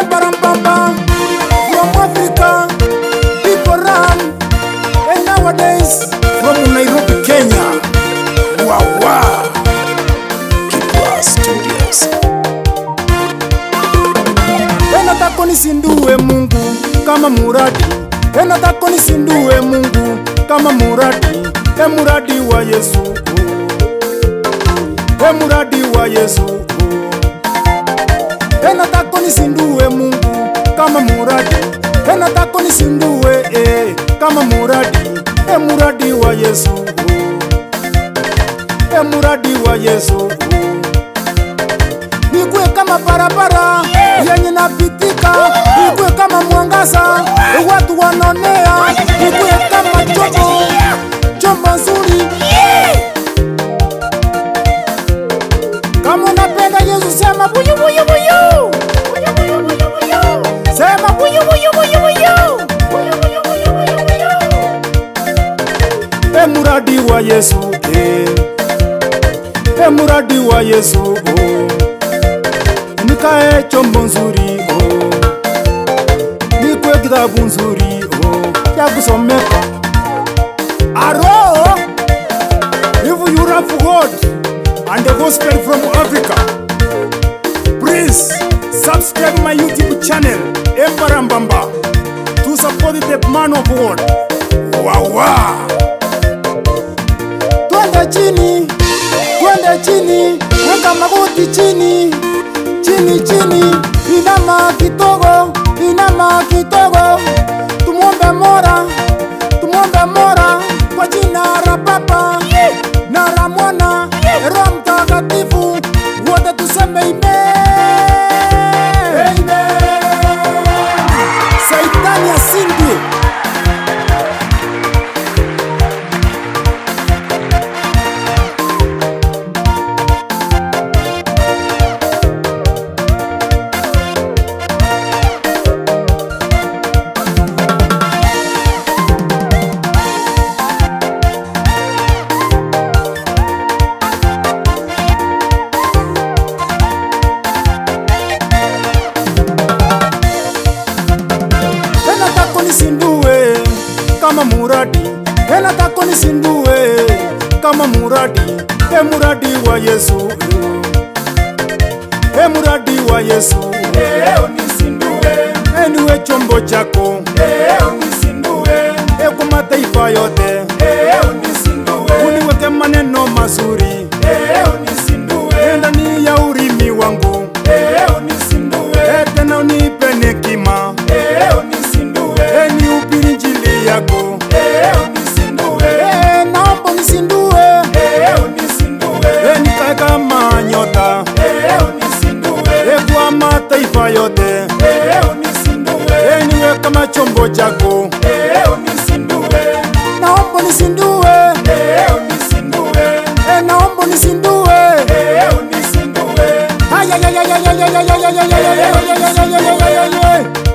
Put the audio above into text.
Embarampamba from Africa, people run, and nowadays from Nairobi, Kenya. Wow. Kipwa Studios. Nataka nisindue Mungu kama muradi. Nataka nisindue Mungu kama muradi. Muradi wa Yesu. Muradi wa Yesu. Nataka nisindue Mungu kama muradi. Nataka nisindue kama muradi. Muradi wa Yesu. Muradi wa Yesu. Nikue kama barabara yenye napitika, nikue kama mwangaza watu wanonea, nikue kama chombo nzuri. Kama unapenda Yesu sema buyu buyu buyu, sema buyu buyu buyu buyu. Muradi wa Yesu, muradi wa Yesu. Nikae chombo nzuri, nikue kitabu nzuri ya kusomeka. Aro, if you love God and the gospel from Africa, please subscribe my YouTube channel, Embarampamba, to support the man of God. Wow. Twende chini, weka magoti chini. Chini, inama kitogo, tumuombe Mola, kwa jina la Baba, na la Mwana, Roho Mtakatifu, wote tuseme amen. Saitani asindwe. Nisindue kama muradi, nataka nisindue kama muradi, muradi wa Yesu, muradi wa Yesu. Unisindue, niwe chombo chako, unisindue kwa mataifa yote, unisindue, uniweke maneno mazuri, unisindue ndani ya ulimi wangu, unisindue tena unipe hekima, niupiri injili yako, unisindue, naomba unisindue, nikae kama nyota, unisindue kwa mataifa yote, unisindue, niwe kama chombo chako, unisindue, naomba unisindue, naomba unisindue, ay.